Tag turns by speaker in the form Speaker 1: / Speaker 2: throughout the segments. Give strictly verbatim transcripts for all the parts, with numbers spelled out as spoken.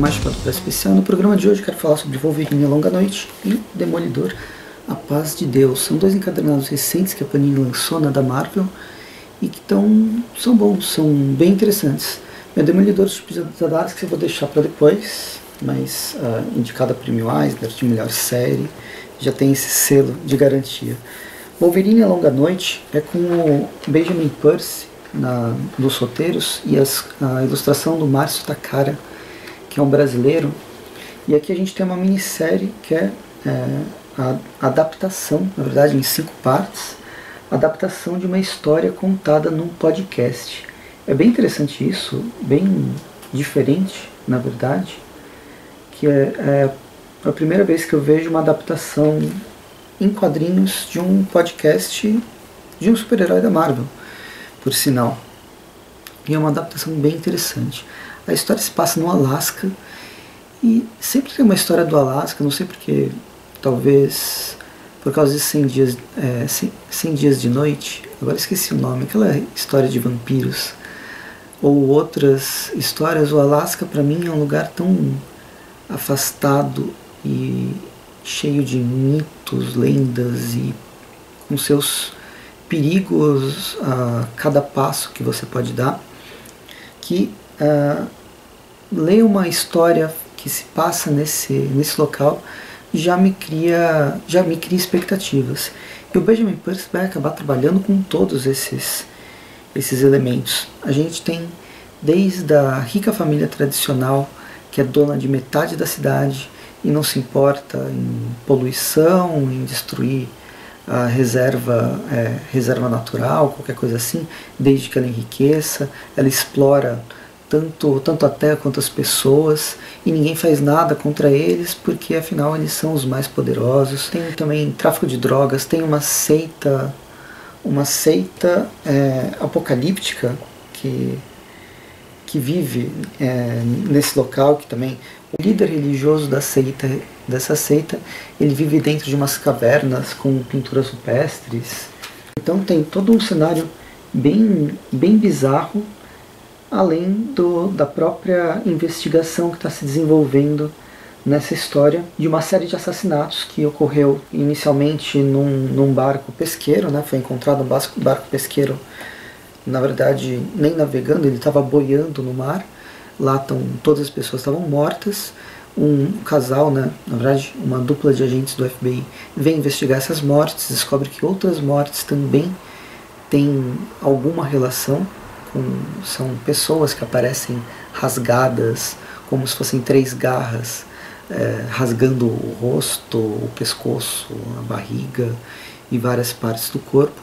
Speaker 1: mais chamado para especial. No programa de hoje eu quero falar sobre Wolverine A Longa Noite e Demolidor A Paz de Deus. São dois encadernados recentes que a Panini lançou na da Marvel e que tão, são bons, são bem interessantes. Meu Demolidor Substituto da Dark eu vou deixar para depois, mas uh, indicado a Prêmio Eisner de melhor série, já tem esse selo de garantia. Wolverine A Longa Noite é com o Benjamin Percy na, nos roteiros e as, a ilustração do Márcio Takara, que é um brasileiro. E aqui a gente tem uma minissérie que é, é a adaptação, na verdade em cinco partes, adaptação de uma história contada num podcast. É bem interessante isso, bem diferente na verdade, que é, é a primeira vez que eu vejo uma adaptação em quadrinhos de um podcast de um super-herói da Marvel, por sinal. E é uma adaptação bem interessante. A história se passa no Alasca, e sempre tem uma história do Alasca, não sei porque, talvez por causa de cem dias, é, cem, cem dias de noite, agora esqueci o nome, aquela história de vampiros, ou outras histórias. O Alasca para mim é um lugar tão afastado e cheio de mitos, lendas e com seus perigos a cada passo que você pode dar, que uh, ler uma história que se passa nesse, nesse local já me cria já me cria expectativas. E o Benjamin Percy vai acabar trabalhando com todos esses, esses elementos. A gente tem desde a rica família tradicional, que é dona de metade da cidade e não se importa em poluição, em destruir a reserva, é, reserva natural, qualquer coisa assim, desde que ela enriqueça. Ela explora tanto, tanto a terra quanto as pessoas, e ninguém faz nada contra eles, porque afinal eles são os mais poderosos. Tem também tráfico de drogas, tem uma seita, uma seita é, apocalíptica que, que vive é, nesse local, que também o líder religioso da seita, dessa seita, ele vive dentro de umas cavernas com pinturas rupestres. Então tem todo um cenário bem, bem bizarro, além do, da própria investigação que está se desenvolvendo nessa história de uma série de assassinatos que ocorreu inicialmente num, num barco pesqueiro, né? Foi encontrado um barco, barco pesqueiro, na verdade nem navegando, ele estava boiando no mar. Lá tão, todas as pessoas estavam mortas. Um casal, né, na verdade uma dupla de agentes do F B I, vem investigar essas mortes, descobre que outras mortes também têm alguma relação com, são pessoas que aparecem rasgadas, como se fossem três garras, é, rasgando o rosto, o pescoço, a barriga e várias partes do corpo.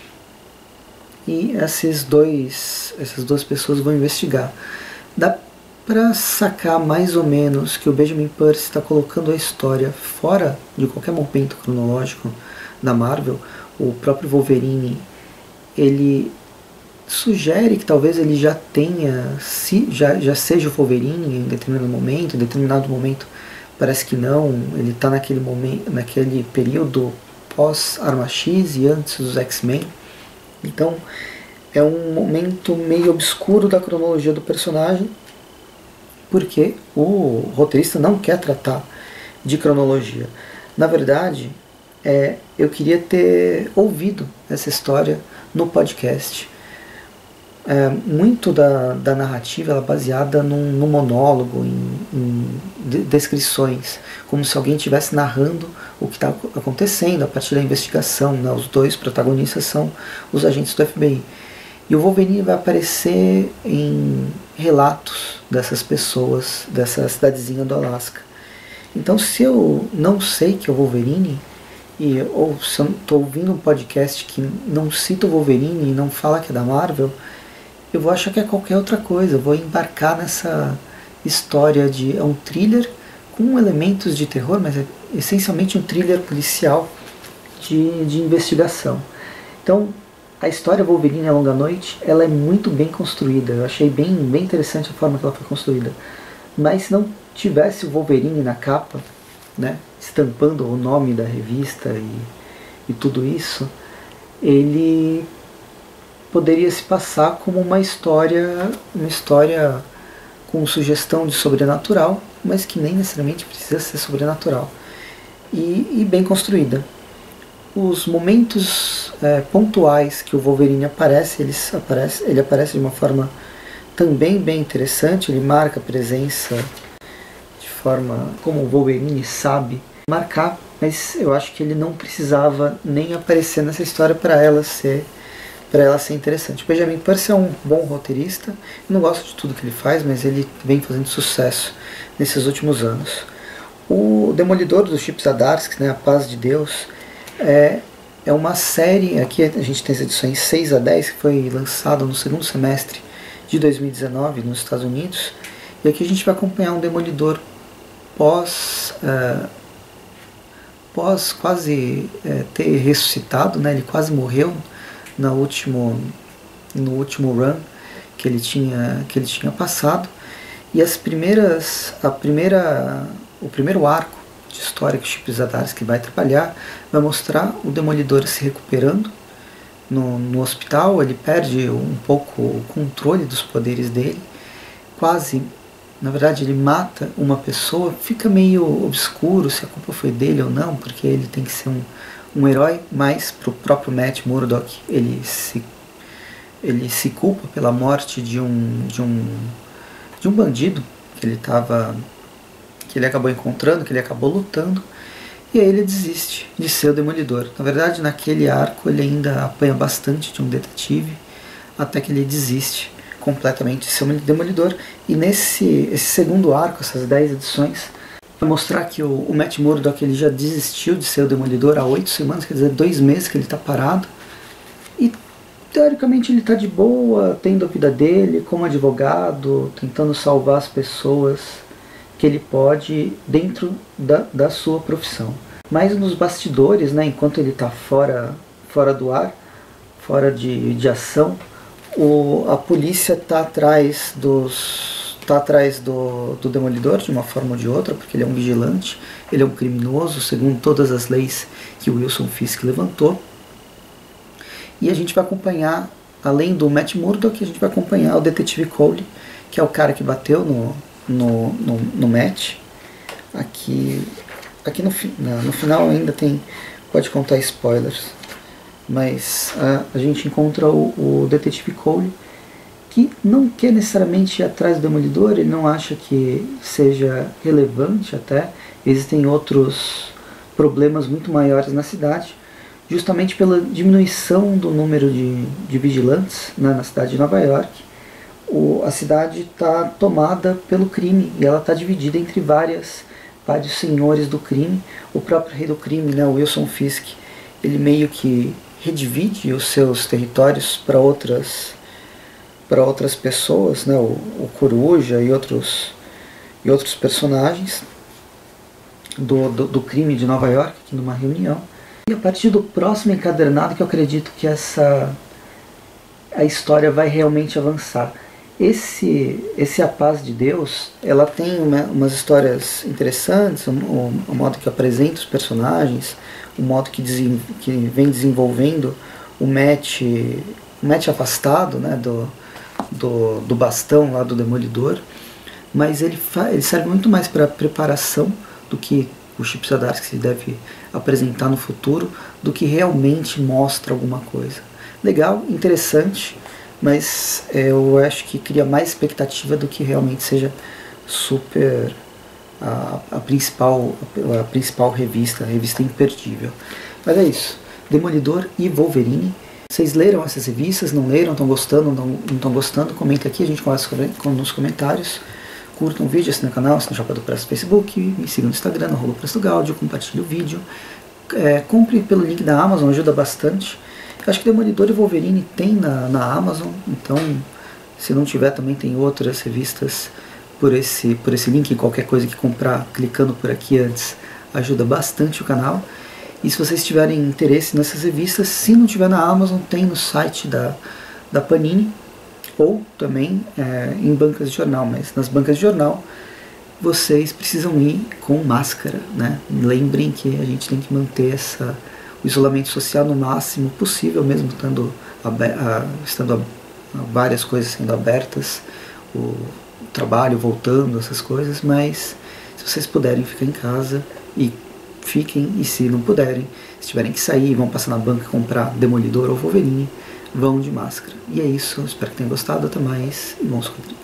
Speaker 1: E esses dois, essas duas pessoas vão investigar. Dá para sacar mais ou menos que o Benjamin Percy está colocando a história fora de qualquer momento cronológico da Marvel. O próprio Wolverine, ele sugere que talvez ele já tenha, se, já, já seja o Wolverine em determinado momento, em determinado momento parece que não, ele está naquele momento, naquele período pós-Arma X e antes dos X-Men. Então é um momento meio obscuro da cronologia do personagem, porque o roteirista não quer tratar de cronologia. Na verdade, é, eu queria ter ouvido essa história no podcast. É, muito da, da narrativa ela é baseada num, num monólogo, em, em descrições, como se alguém estivesse narrando o que está acontecendo a partir da investigação, né? Os dois protagonistas são os agentes do F B I. E o Wolverine vai aparecer em relatos dessas pessoas, dessa cidadezinha do Alasca. Então, se eu não sei que é o Wolverine, e, ou se eu estou ouvindo um podcast que não cita o Wolverine e não fala que é da Marvel, eu vou achar que é qualquer outra coisa. Eu vou embarcar nessa história de... é um thriller com elementos de terror, mas é essencialmente um thriller policial de, de investigação. Então, a história Wolverine A Longa Noite, ela é muito bem construída. Eu achei bem, bem interessante a forma que ela foi construída. Mas se não tivesse o Wolverine na capa, né, estampando o nome da revista e, e tudo isso, ele poderia se passar como uma história, uma história com sugestão de sobrenatural, mas que nem necessariamente precisa ser sobrenatural. E, e bem construída. Os momentos é, pontuais que o Wolverine aparece, ele aparece, ele aparece de uma forma também bem interessante, ele marca a presença de forma como o Wolverine sabe marcar, mas eu acho que ele não precisava nem aparecer nessa história para ela ser para ela ser interessante. O Benjamin Percy é um bom roteirista, eu não gosto de tudo que ele faz, mas ele vem fazendo sucesso nesses últimos anos. O Demolidor do Chip Zdarsky, né, A Paz de Deus, é, é uma série, aqui a gente tem as edições seis a dez, que foi lançada no segundo semestre de dois mil e dezenove nos Estados Unidos, e aqui a gente vai acompanhar um Demolidor pós, uh, pós quase uh, ter ressuscitado, né, ele quase morreu no último, no último run que ele tinha, que ele tinha passado, e as primeiras, a primeira, o primeiro arco de história que o Chip Zdarsky vai trabalhar vai mostrar o Demolidor se recuperando no, no hospital. Ele perde um pouco o controle dos poderes dele, quase, na verdade ele mata uma pessoa, fica meio obscuro se a culpa foi dele ou não, porque ele tem que ser um, um herói, mas para o próprio Matt Murdock ele se, ele se culpa pela morte de um, de um, de um bandido que ele tava, que ele acabou encontrando, que ele acabou lutando, e aí ele desiste de ser o Demolidor. Na verdade, naquele arco ele ainda apanha bastante de um detetive, até que ele desiste completamente de ser o Demolidor, e nesse esse segundo arco, essas dez edições, vai mostrar que o, o Matt Murdock ele já desistiu de ser o Demolidor há oito semanas, quer dizer, dois meses que ele está parado, e teoricamente ele está de boa, tendo a vida dele como advogado, tentando salvar as pessoas que ele pode dentro da, da sua profissão. Mas nos bastidores, né, enquanto ele está fora, fora do ar, fora de, de ação, o, a polícia está atrás dos está atrás do, do Demolidor de uma forma ou de outra, porque ele é um vigilante, ele é um criminoso, segundo todas as leis que o Wilson Fisk levantou. E a gente vai acompanhar, além do Matt Murdock, a gente vai acompanhar o detetive Cole, que é o cara que bateu no, no, no, no Matt. Aqui, aqui no, no final ainda tem, pode contar spoilers, mas a, a gente encontra o, o detetive Cole, que não quer necessariamente ir atrás do Demolidor, ele não acha que seja relevante até, existem outros problemas muito maiores na cidade, justamente pela diminuição do número de, de vigilantes, né, na cidade de Nova York. O, a cidade está tomada pelo crime, e ela está dividida entre várias, vários senhores do crime. O próprio rei do crime, né, o Wilson Fisk, ele meio que redivide os seus territórios para outras para outras pessoas, né, o, o Coruja e outros, e outros personagens do, do, do crime de Nova York, aqui numa reunião. E a partir do próximo encadernado que eu acredito que essa a história vai realmente avançar. Esse, esse A Paz de Deus, ela tem uma, umas histórias interessantes, o, o, o modo que apresenta os personagens, o modo que, desen, que vem desenvolvendo o Matt, o Matt afastado, né, do, do, do bastão lá do Demolidor, mas ele, fa, ele serve muito mais para preparação do que o Chip Zdarsky deve apresentar no futuro, do que realmente mostra alguma coisa. Legal, interessante, mas eu acho que cria mais expectativa do que realmente seja super a, a, principal, a principal revista, a revista imperdível. Mas é isso, Demolidor e Wolverine. Vocês leram essas revistas, não leram, estão gostando, não estão gostando? Comenta aqui, a gente conversa nos comentários. Curtam o vídeo, assinem o canal, assinem o Chapa do Presto no Facebook, me sigam no Instagram, arroba Presto Gaudio, compartilhe o vídeo. É, compre pelo link da Amazon, ajuda bastante. Eu acho que Demolidor e Wolverine tem na, na Amazon, então se não tiver também tem outras revistas por esse, por esse link. Qualquer coisa que comprar clicando por aqui antes ajuda bastante o canal. E se vocês tiverem interesse nessas revistas, se não tiver na Amazon, tem no site da, da Panini, ou também é, em bancas de jornal, mas nas bancas de jornal vocês precisam ir com máscara, né? Lembrem que a gente tem que manter essa, o isolamento social no máximo possível, mesmo estando, a, estando a, a várias coisas sendo abertas, o trabalho voltando, essas coisas, mas Se vocês puderem, ficar em casa e fiquem, e se não puderem, se tiverem que sair, vão passar na banca comprar Demolidor ou Wolverine, vão de máscara. E é isso, espero que tenham gostado, até mais e bons quadrinhos.